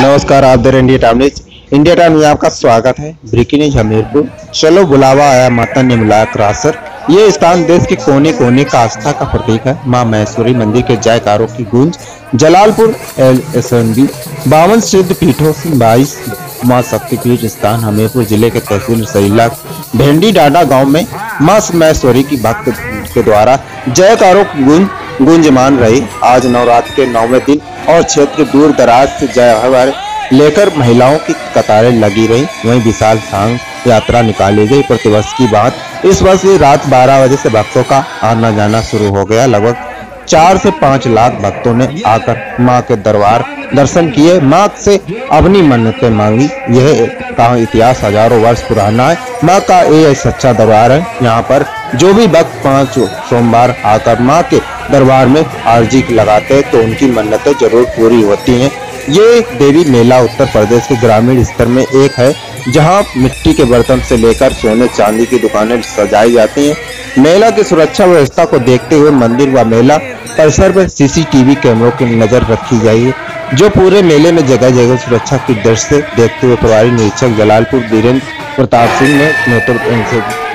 नमस्कार, आप देख रहे हैं India Time news. India Time में आपका स्वागत है। Breaking news Hamirpur. चलो बुलावा आया, माता ने बुलाया करासर। ये स्थान देश के कोने कोने का आस्था का प्रतीक है। मां महेश्वरी मंदिर के जयकारों की गूंज। जलालपुर एलएसएनबी 52 सिद्ध पीठों से 22 मां शक्तिपीठ स्थान हमीरपुर जिले के तहसील सरीला भेंडी डाडा गांव में मां महेश्वरी की भक्त के द्वारा जयकारों की गूंजमान रही। आज नवरात्र के 9वें दिन और क्षेत्र दूर दराज से जय लेकर महिलाओं की कतारें लगी रही। वहीं विशाल सांग यात्रा निकाली गई। प्रतिवर्ष की बात इस वर्ष रात 12 बजे से भक्तों का आना जाना शुरू हो गया। लगभग 4 से 5 लाख भक्तों ने आकर मां के दरबार दर्शन किए, मां से अपनी मन्नतें मांगी। यह का इतिहास हजारों वर्ष पुराना है। मां का ये सच्चा दरबार है। यहाँ पर जो भी भक्त 5 सोमवार आकर मां के दरबार में अर्जी लगाते हैं तो उनकी मन्नतें जरूर पूरी होती हैं। ये देवी मेला उत्तर प्रदेश के ग्रामीण स्तर में एक है, जहां मिट्टी के बर्तन से लेकर सोने चांदी की दुकानें सजाई जाती हैं। मेला की सुरक्षा व्यवस्था को देखते हुए मंदिर व मेला परिसर पर सीसीटीवी कैमरों की नजर रखी गई, जो पूरे मेले में जगह जगह सुरक्षा की दृष्टि से देखते हुए प्रभारी निरीक्षक जलालपुर वीरेंद्र प्रताप सिंह ने नेतृत्व